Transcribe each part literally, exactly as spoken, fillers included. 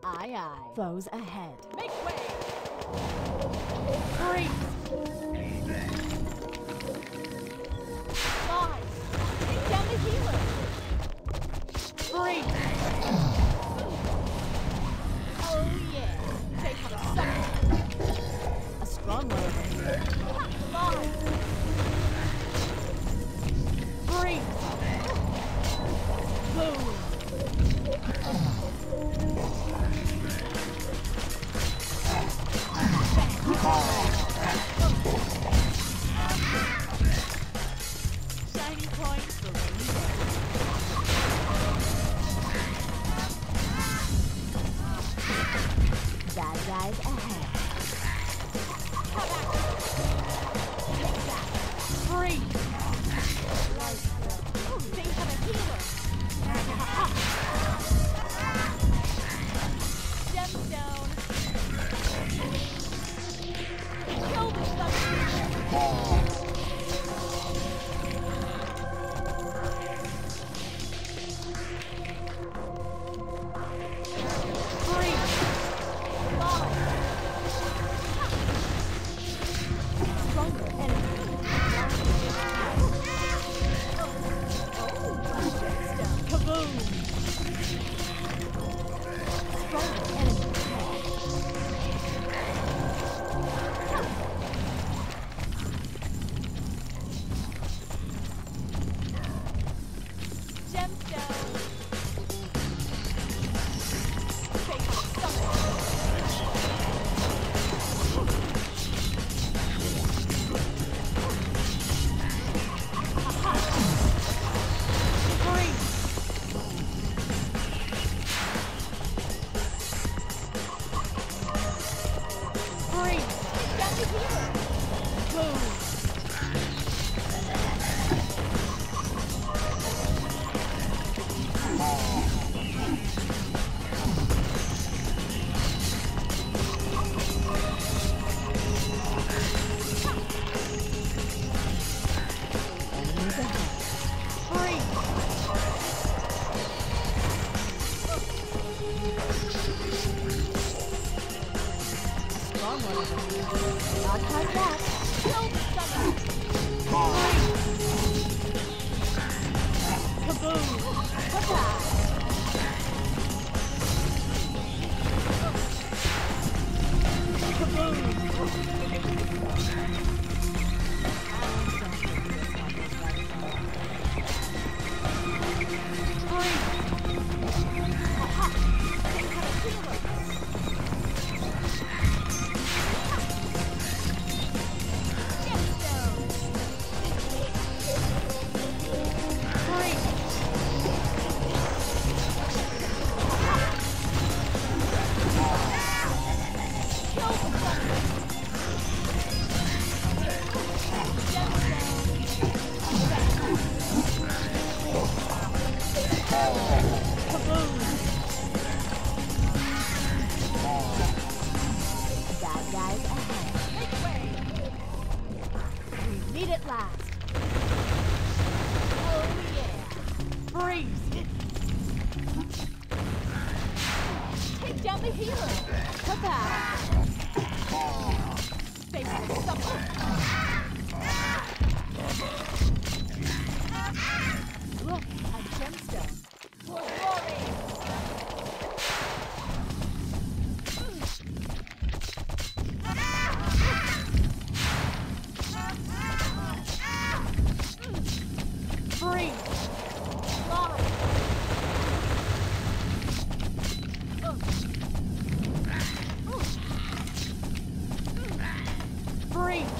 Aye, aye. Foes ahead. Make way! Freeze! Fly! Take down the healer! Freeze! Oh yeah! Take on a sucker! A strong one over here. Fly! Freeze! Boom! Shiny points for rainy day. Bad guys ahead. Come out! Take that! Freeze! Ooh, they have a healer! Gemstone! Kill the sucker! Freeze! Fly! Stronger enemy. Gemstone! Kaboom! Stronger enemy. Gemstone! Take on a sucker! Freeze! Freeze! Take down the healer! Boom! Enemies ahead. Freeze! Strong one over here. Not like that. Kill the sucker! Kaboom! Papa! Bad guys ahead. Make way! We meet at last. Oh yeah! Freeze! Take down the healer! Papa! Face the sucker! Look, a gemstone. For glory! Freeze! Fly! Freeze!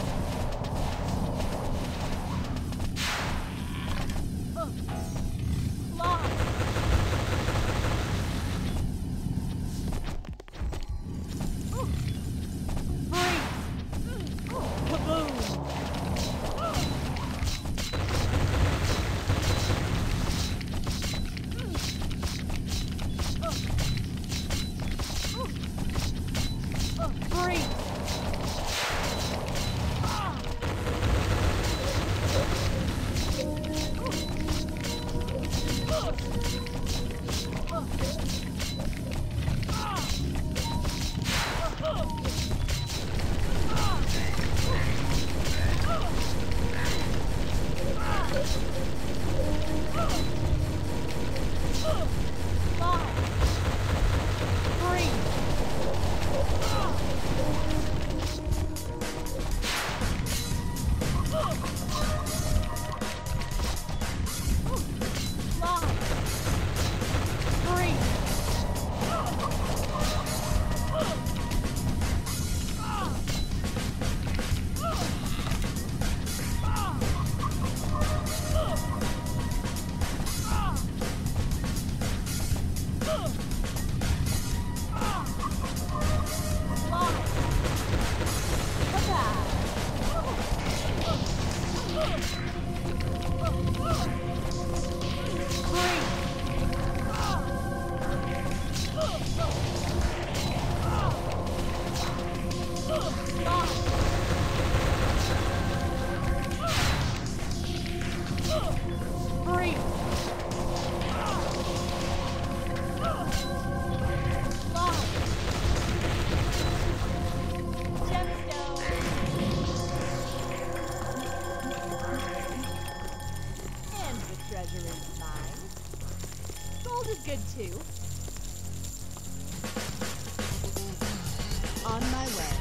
On my way.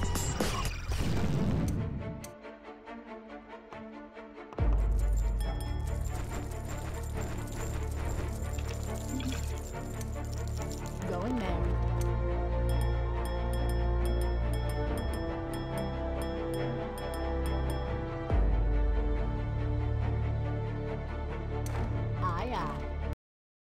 Going there.